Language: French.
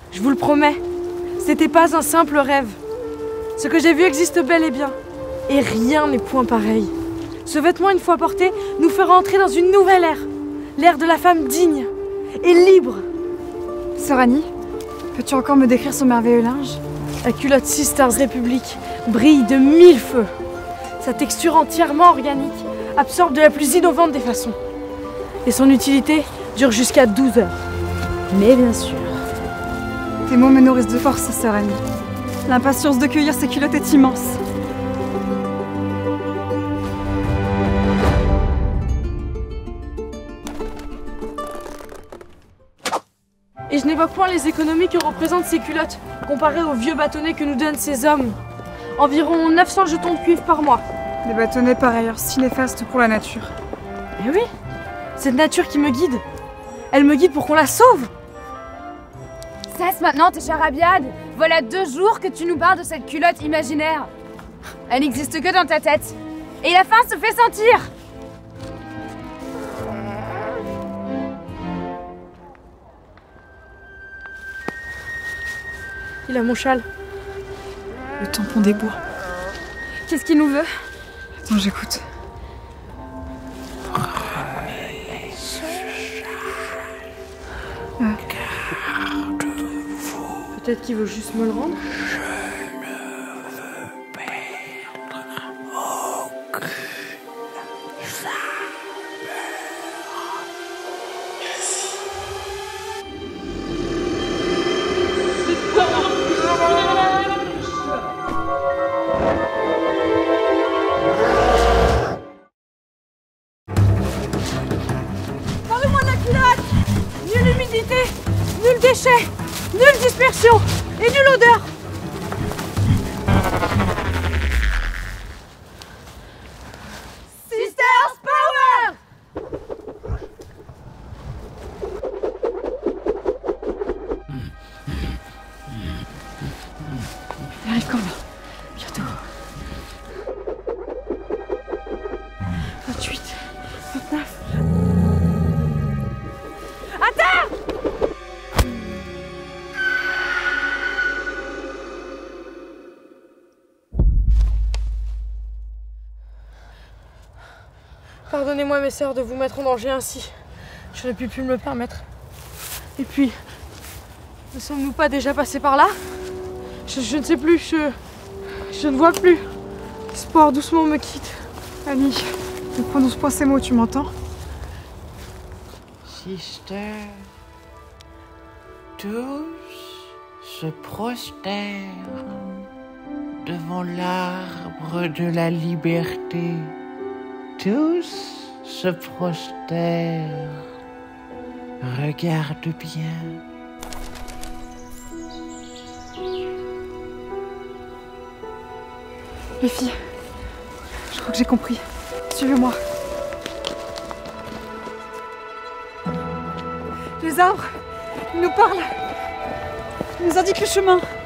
Je vous le promets, c'était pas un simple rêve. Ce que j'ai vu existe bel et bien. Et rien n'est point pareil. Ce vêtement, une fois porté, nous fera entrer dans une nouvelle ère. L'ère de la femme digne et libre. Sœur Annie, peux-tu encore me décrire son merveilleux linge? La culotte Sisters Republic brille de 1000 feux. Sa texture entièrement organique absorbe de la plus innovante des façons. Et son utilité dure jusqu'à 12 heures. Mais bien sûr. Tes mots me nourrissent de force, sœur Annie. L'impatience de cueillir ces culottes est immense. Et je n'évoque point les économies que représentent ces culottes, comparées aux vieux bâtonnets que nous donnent ces hommes. Environ 900 jetons de cuivre par mois. Des bâtonnets par ailleurs si néfastes pour la nature. Eh oui, cette nature qui me guide. Elle me guide pour qu'on la sauve. Cesse maintenant tes charabia. Voilà 2 jours que tu nous parles de cette culotte imaginaire. Elle n'existe que dans ta tête. Et la faim se fait sentir. Il a mon châle. Le tampon des bois. Qu'est-ce qu'il nous veut? Attends, j'écoute. Peut-être qu'il veut juste me le rendre. Parlez-moi de la culotte! Nulle humidité, nul déchet, nulle dispersion et nulle odeur. Sisters Power! Il arrive quand même. Bientôt. 28, 29. Pardonnez-moi mes sœurs de vous mettre en danger ainsi. Je n'ai plus me le permettre. Et puis, ne sommes-nous pas déjà passés par là? Je ne sais plus, je ne vois plus. L'espoir doucement me quitte. Annie, ne prononce pas ces mots, tu m'entends? Sister, tous se prosternent devant l'arbre de la liberté. Tous se prosternent. Regarde bien. Les filles, je crois que j'ai compris. Suivez-moi. Les arbres, ils nous parlent. Ils nous indiquent le chemin.